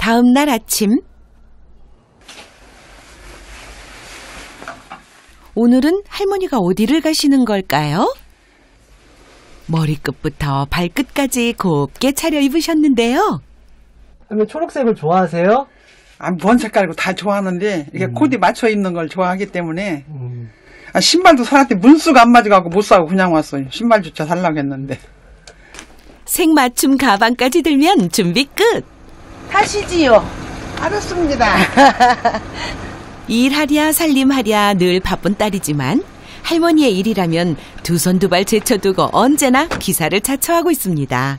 다음 날 아침. 오늘은 할머니가 어디를 가시는 걸까요? 머리끝부터 발끝까지 곱게 차려입으셨는데요. 할머니 초록색을 좋아하세요? 뭔 색깔이고 다 좋아하는데 이게 코디 맞춰 입는 걸 좋아하기 때문에 신발도 사는데 문수가 안 맞아가고 못 사고 그냥 왔어요. 신발조차 살라고 했는데. 색맞춤 가방까지 들면 준비 끝. 타시지요. 알았습니다. 일하랴 살림하랴 늘 바쁜 딸이지만 할머니의 일이라면 두 손 두 발 제쳐두고 언제나 기사를 자처하고 있습니다.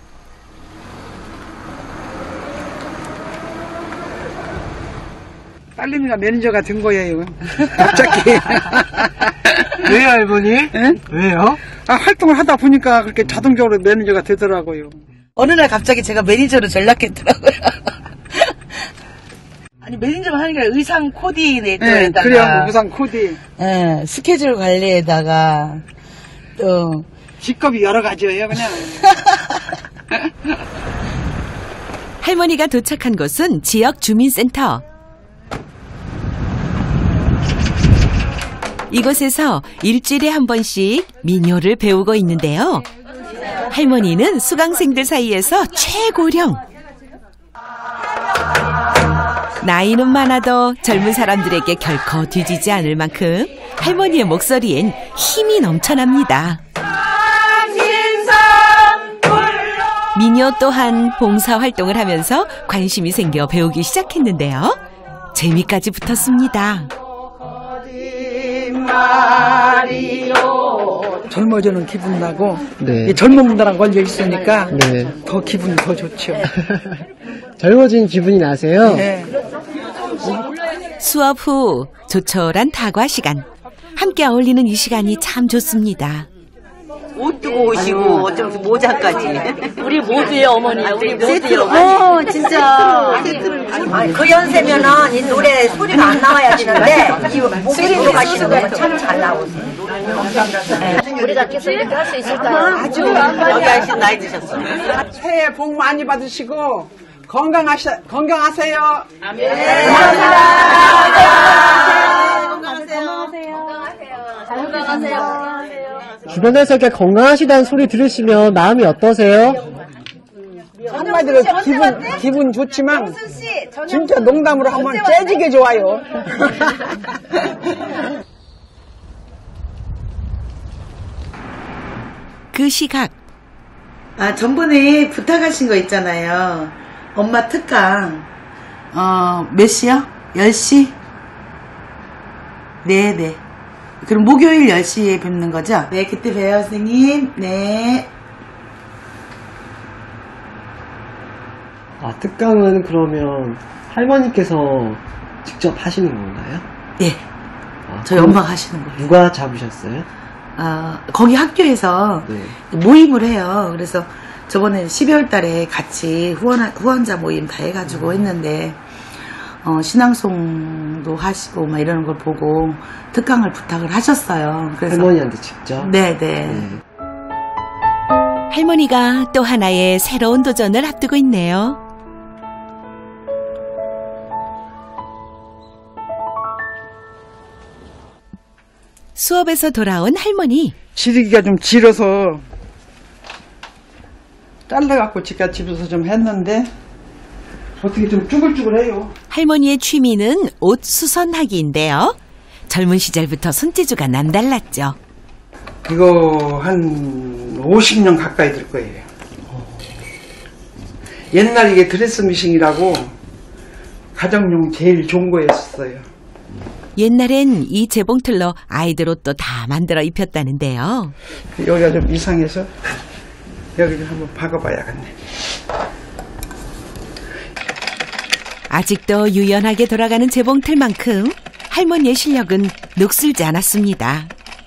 딸내미가 매니저가 된 거예요. 갑자기. 왜요, 할머니? 응? 왜요? 활동을 하다 보니까 그렇게 자동적으로 매니저가 되더라고요. 어느 날 갑자기 제가 매니저로 전락했더라고요. 아니, 매니저만 하는 게 아니라 의상 코디네이터에다가. 그래요, 의상 코디. 스케줄 관리에다가, 또. 직업이 여러 가지예요, 그냥. 할머니가 도착한 곳은 지역 주민센터. 이곳에서 일주일에 한 번씩 민요를 배우고 있는데요. 할머니는 수강생들 사이에서 최고령. 나이는 많아도 젊은 사람들에게 결코 뒤지지 않을 만큼 할머니의 목소리엔 힘이 넘쳐납니다. 민요 또한 봉사활동을 하면서 관심이 생겨 배우기 시작했는데요. 재미까지 붙었습니다. 젊어지는 기분 나고 네. 젊은 분들랑 걸려 있으니까 네. 더 기분이 더 좋죠. 젊어진 기분이 나세요? 네. 수업 후 조촐한 다과 시간. 함께 어울리는 이 시간이 참 좋습니다. 옷 두고 오시고 어쩜 모자까지. 우리 모두의 어머니, 우리 모두의 어머니. 진짜. 그 연세면은 이 노래 소리가 안 나와야 되는데 이 목이 들어가시는 거 참 잘 나오세요. 우리가 계속 이렇게 할 수 있을까요? 아주 여기 하신 나이 드셨어요. 새해 복 많이 받으시고 건강하세요. 주변에서 이렇게 건강하시다는 소리 들으시면 마음이 어떠세요? 한마디로 기분 좋지만 진짜 농담으로 하면 째지게 좋아요. 그 시각. 전번에 부탁하신 거 있잖아요. 엄마 특강. 몇 시요? 10시? 네네. 그럼 목요일 10시에 뵙는 거죠? 네, 그때 봬요, 선생님. 네. 특강은 그러면 할머니께서 직접 하시는 건가요? 네. 저희 엄마가 하시는 거예요. 누가 잡으셨어요? 거기 학교에서 네. 모임을 해요. 그래서 저번에 12월 달에 같이 후원자 모임 다 해가지고 했는데, 신앙송도 하시고 막 이러는 걸 보고 특강을 부탁을 하셨어요. 그래서 할머니한테 직접? 네네. 네. 할머니가 또 하나의 새로운 도전을 앞두고 있네요. 수업에서 돌아온 할머니. 지르기가 좀 길어서 잘라갖고 제가 집에서 좀 했는데 어떻게 좀 쭈글쭈글해요. 할머니의 취미는 옷 수선하기인데요. 젊은 시절부터 손재주가 남달랐죠. 이거 한 50년 가까이 될 거예요. 옛날 이게 드레스 미싱이라고 가정용 제일 좋은 거였어요. 옛날엔 이 재봉틀로 아이들 옷도 다 만들어 입혔다는데요. 여기가 좀 이상해서 여기 좀 한번 박아봐야겠네. 아직도 유연하게 돌아가는 재봉틀만큼 할머니의 실력은 녹슬지 않았습니다.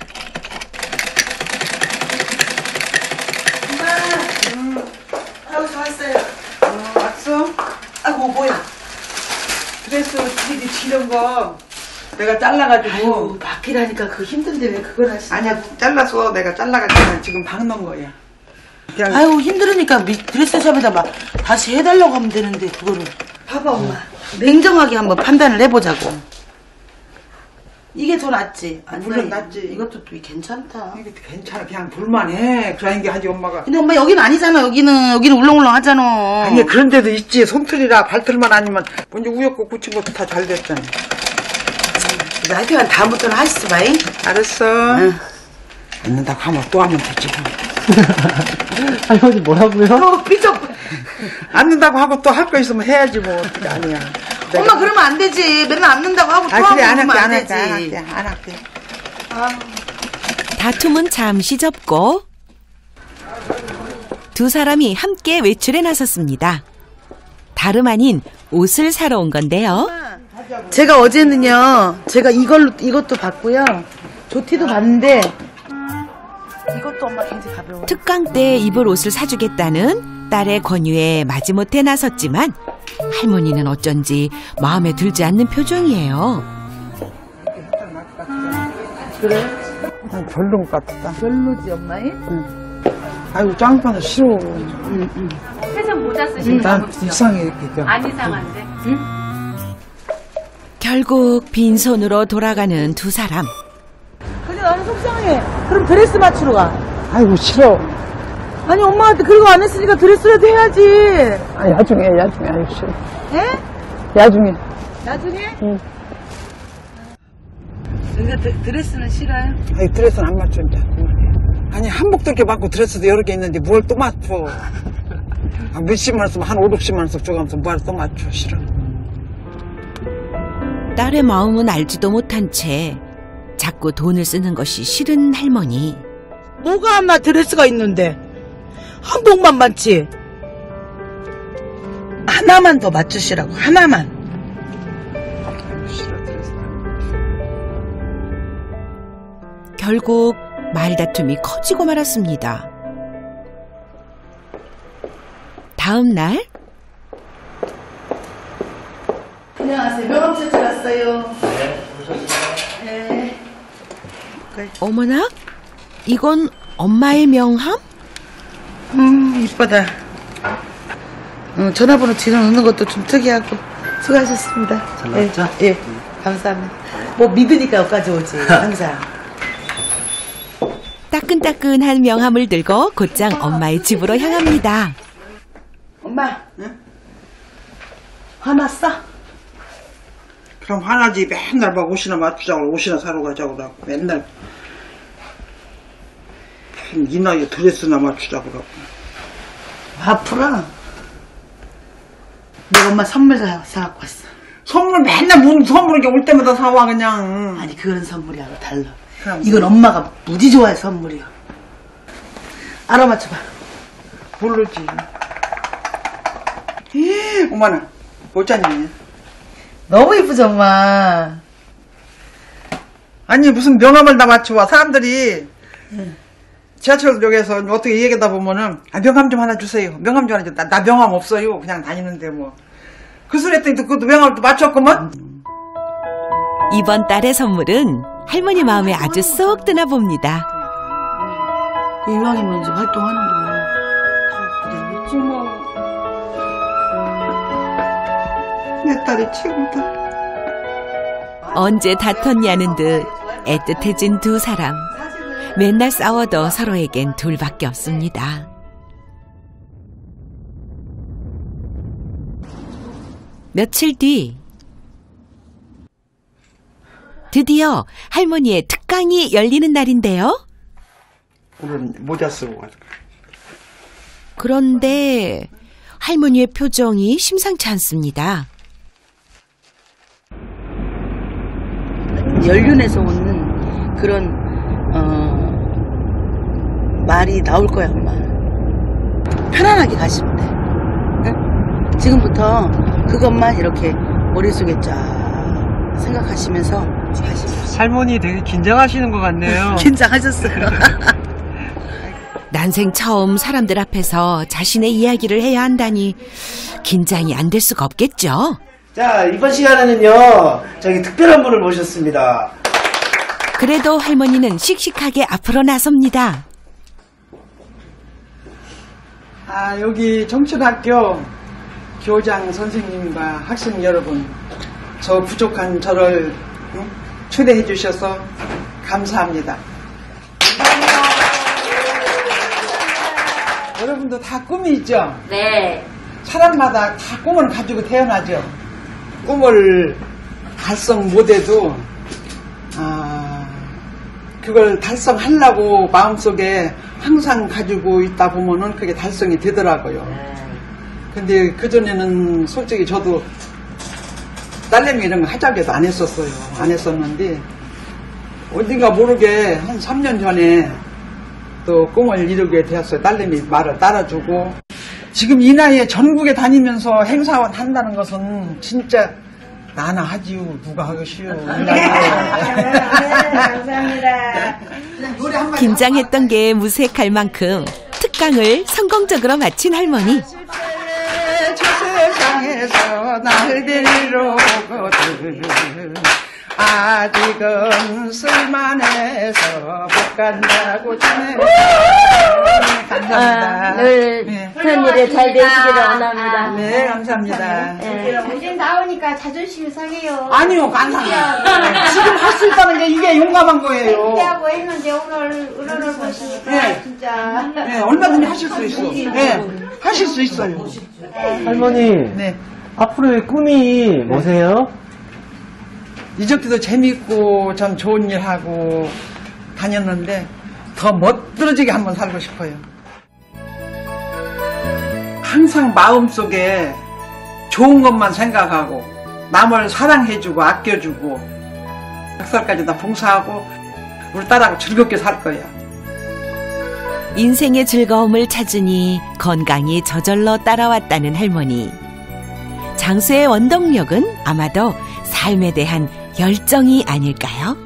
아이고, 좋았어요. 왔어? 아이고, 뭐야. 드레스 되게 지른 거 내가 잘라가지고. 아유, 바퀴라니까 그거 힘든데 왜 그걸 하시냐. 아니야, 잘라서 내가 잘라가지고 지금 박는 거야. 그냥 아유, 힘들으니까 드레스샵에다 막 다시 해달라고 하면 되는데 그거를. 봐봐 엄마. 냉정하게 한번 판단을 해보자고. 이게 더 낫지? 물론 낫지. 이것도 또 괜찮다. 이게 괜찮아. 그냥 볼만해. 그런 게 하지 엄마가. 근데 엄마 여기는 아니잖아. 여기는 울렁울렁 하잖아. 아니 그런 데도 있지. 손틀이라 발틀만 아니면 먼저 우엽고 굳힌 것도 다 잘 됐잖아. 하여튼 다음부터는 하시지 마잉. 알았어. 응. 안 된다고 하면 또 하면 되지. 할머니 뭐라고요? 삐쩍. 안 된다고 하고 또 할 거 있으면 해야지 뭐. 어떻게 아니야. 엄마 그러면 안 되지. 맨날 안 된다고 하고 또 그래 하면 안 되지. 할게. 다툼은 잠시 접고 두 사람이 함께 외출에 나섰습니다. 다름 아닌 옷을 사러 온 건데요. 제가 어제는요. 제가 이것도 봤고요. 조티도 봤는데 이것도 엄마 굉장히 가벼워. 특강 때 입을 옷을 사주겠다는 딸의 권유에 마지못해 나섰지만 할머니는 어쩐지 마음에 들지 않는 표정이에요. 그래? 난 별론 것 같다. 별로지 엄마이? 아이고 짱파는 싫어. 회전 모자 쓰신 거 난 이상해 이렇게. 안 이상한데. 결국 빈손으로 돌아가는 두 사람. 근데 나는 속상해. 그럼 드레스 맞추러 가. 아이고 싫어. 아니 엄마한테 그거 안 했으니까 드레스라도 해야지. 아 야중에 아이고 싫어. 에? 야중에. 나중에? 응. 근데 드레스는 싫어요? 아니 드레스는 안 맞춰 이제. 아니 한복도 이렇게 맞고 드레스도 여러 개 있는데 뭘 또 맞춰. 몇십만 원 쓰면 한 500만 원 줘가면서 뭘 또 맞춰. 싫어. 딸의 마음은 알지도 못한 채 자꾸 돈을 쓰는 것이 싫은 할머니. 뭐가 엄마 드레스가 있는데 한복만 맞지? 하나만 더 맞추시라고. 하나만. 싫어 드레스. 결국 말다툼이 커지고 말았습니다. 다음 날 안녕하세요. 명함 채취 왔어요. 네. 어머나? 이건 엄마의 명함? 이쁘다. 전화번호 지어 넣는 것도 좀 특이하고 수고하셨습니다. 잘 나왔죠? 예, 감사합니다. 뭐 믿으니까 여기까지 오지 항상. 따끈따끈한 명함을 들고 곧장 엄마의 집으로 향합니다. 엄마, 응? 화났어? 그럼 화나지. 맨날 막 옷이나 맞추자고 옷이나 사러 가자고 그러고 맨날 무슨 이 나이에 드레스나 맞추자고 그러고. 앞으로 내가 엄마 선물 사갖고 왔어. 선물 맨날 선물 이렇게 올 때마다 사와 그냥. 아니 그런 선물이하고 달라. 그럼. 이건 엄마가 무지 좋아해 선물이야. 알아맞혀봐. 모르지. 어머나 어쩌니. 너무 이쁘지 엄마. 아니 무슨 명함을 다 맞춰와. 사람들이 지하철역에서 어떻게 얘기하다 보면은 명함 좀 하나 주세요. 명함 좀 하나 주세요. 나 명함 없어요. 그냥 다니는데 뭐. 그 소리 했더니 그것도 명함을 또 맞췄구먼. 이번 딸의 선물은 할머니 마음에 아주 쏙 드나 봅니다. 이왕이면 이제 활동하는 거야. 그랬지 뭐. 내 딸이 최고다. 언제 다퉜냐는 듯 애틋해진 두 사람. 맨날 싸워도 서로에겐 둘밖에 없습니다. 며칠 뒤 드디어 할머니의 특강이 열리는 날인데요. 오늘 모자 쓰고 가자. 그런데 할머니의 표정이 심상치 않습니다. 연륜에서 오는 그런 말이 나올 거야 엄마. 편안하게 가시면 돼. 응? 지금부터 그것만 이렇게 머릿속에 쫙 생각하시면서 가시면. 할머니 되게 긴장하시는 것 같네요. 긴장하셨어요. 난생 처음 사람들 앞에서 자신의 이야기를 해야 한다니 긴장이 안 될 수가 없겠죠. 자, 이번 시간에는요, 저기 특별한 분을 모셨습니다. 그래도 할머니는 씩씩하게 앞으로 나섭니다. 아 여기 정춘학교 교장 선생님과 학생 여러분, 저 부족한 저를 초대해 주셔서 감사합니다. 여러분도 다 꿈이 있죠? 네. 사람마다 다 꿈을 가지고 태어나죠. 꿈을 달성 못해도 그걸 달성하려고 마음속에 항상 가지고 있다 보면은 그게 달성이 되더라고요. 근데 그전에는 솔직히 저도 딸내미 이런 거 하자고 해도 안 했었어요. 안 했었는데 어딘가 모르게 한 3년 전에 또 꿈을 이루게 되었어요. 딸내미 말을 따라주고 지금 이 나이에 전국에 다니면서 행사원 한다는 것은 진짜 나나 하지요. 누가 하겠시요. 감사합니다. 긴장했던 게 무색할 만큼 특강을 성공적으로 마친 할머니. 저 세상에서 날 데리러 오거든 아직은 쓸만해서 못 간다고 전해. 감사합니다. 늘 그런 일에 잘 되시기를 원합니다. 네, 감사합니다. 이제 나오니까 자존심이 상해요. 아니요, 감사합니다. 지금 할 수 있다는 게 이게 용감한 거예요. 기대하고 했는데 오늘 보시니까 네. 진짜. 네, 얼마든지 하실 수 있어. 네, 하실 수 있어요. 할머니, 네. 앞으로의 꿈이 뭐세요? 이적기도 재밌고 참 좋은 일 하고 다녔는데 더 멋들어지게 한번 살고 싶어요. 항상 마음속에 좋은 것만 생각하고 남을 사랑해주고 아껴주고 학살까지 다 봉사하고 우리 딸하고 즐겁게 살 거야. 인생의 즐거움을 찾으니 건강이 저절로 따라왔다는 할머니. 장수의 원동력은 아마도 삶에 대한 열정이 아닐까요?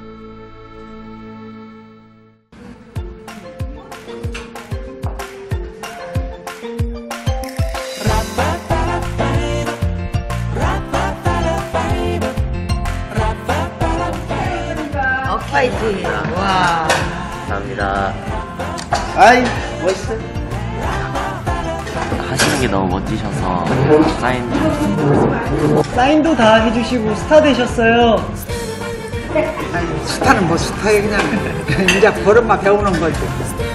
파이팅. 와. 감사합니다. 아이, 멋있어. 하시는 게 너무 멋지셔서 사인 사인도 다 해주시고 스타 되셨어요. 아니, 스타는 뭐 스타에 그냥 이제 버릇만 배우는 거지.